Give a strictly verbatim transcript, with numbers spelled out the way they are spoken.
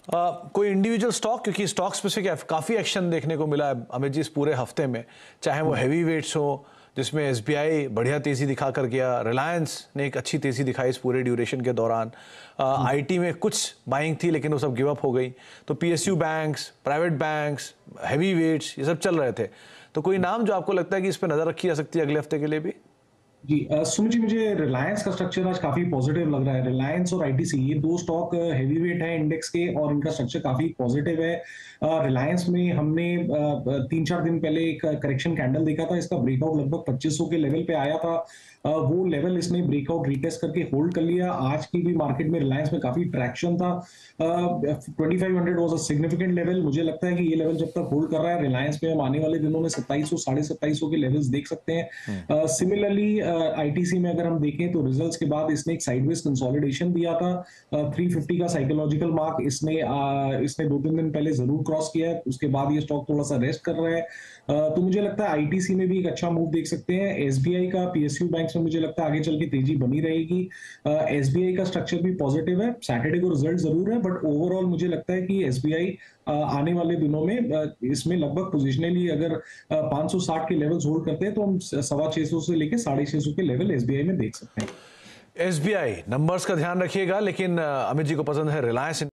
आ, कोई individual stock, क्योंकि stock specific काफ़ी एक्शन देखने को मिला है अमित जी इस पूरे हफ्ते में, चाहे वो हैवी वेट्स हो जिसमें एसबीआई बढ़िया तेज़ी दिखा कर गया, रिलायंस ने एक अच्छी तेज़ी दिखाई इस पूरे ड्यूरेशन के दौरान, आईटी में कुछ बाइंग थी लेकिन वो सब गिव अप हो गई, तो PSU banks, private banks, heavy weights ये सब चल रहे थे। तो कोई नाम जो आपको लगता है कि इस पर नज़र रखी जा सकती है अगले हफ्ते के लिए भी? जी अ, सुमित जी, मुझे रिलायंस का स्ट्रक्चर आज काफी पॉजिटिव लग रहा है। रिलायंस और आईटीसी ये दो स्टॉक हेवी वेट है इंडेक्स के और इनका स्ट्रक्चर काफी पॉजिटिव है। रिलायंस में हमने अ, तीन चार दिन पहले एक करेक्शन कैंडल देखा था, इसका ब्रेकआउट लगभग पच्चीस सौ के लेवल पे आया था। अ, वो लेवल इसने ब्रेकआउट रिटेस्ट करके होल्ड कर लिया। आज की भी मार्केट में रिलायंस में काफी ट्रैक्शन था। Twenty five hundred was a significant level. मुझे लगता है कि ये लेवल जब तक होल्ड कर रहा है रिलायंस में हम आने वाले दिनों में सत्ताईस सौ साढ़े सत्ताईस सौ के लेवल्स देख सकते हैं। सिमिलरली आईटीसी में अगर हम देखें तो रिजल्ट्स के बाद इसने एक साइडवेज कंसोलिडेशन दिया था। थ्री फिफ्टी का साइकोलॉजिकल मार्क इसने uh, इसने दो तीन दिन पहले जरूर क्रॉस किया है, उसके बाद ये स्टॉक थोड़ा सा रेस्ट कर रहा है। uh, तो मुझे लगता है आईटीसी में भी एक अच्छा मूव देख सकते हैं। एसबीआई का पीएसयू बैंक्स में मुझे लगता है आगे चल के तेजी बनी रहेगी। एसबीआई का स्ट्रक्चर भी पॉजिटिव है। सैटरडे को रिजल्ट जरूर है बट ओवरऑल मुझे लगता है कि एसबीआई आने वाले दिनों में इसमें लगभग पोजिशनली अगर पाँच सौ साठ के लेवल्स होल्ड करते हैं तो हम सवा छह सौ से लेके साढ़े छह सौ के लेवल एसबीआई में देख सकते हैं। एसबीआई नंबर्स का ध्यान रखिएगा, लेकिन अमित जी को पसंद है रिलायंस।